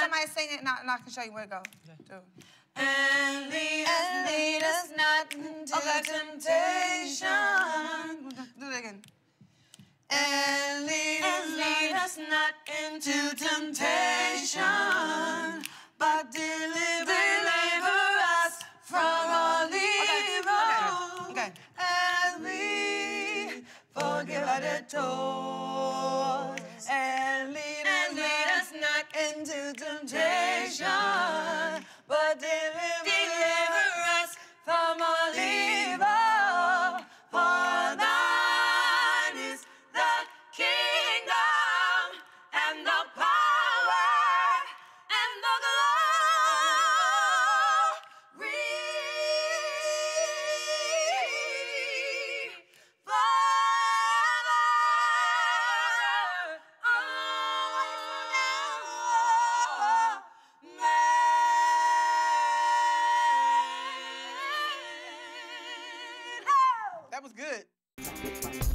somebody sing it, and I can show you where to go. Okay. And lead us not into temptation. Do it again. And lead us not into temptation, but deliver us from all evil. Okay. As we forgive our debtors. And lead us not into temptation, but deliver us from all evil. For thine is the kingdom and the power and the glory forever. That was good.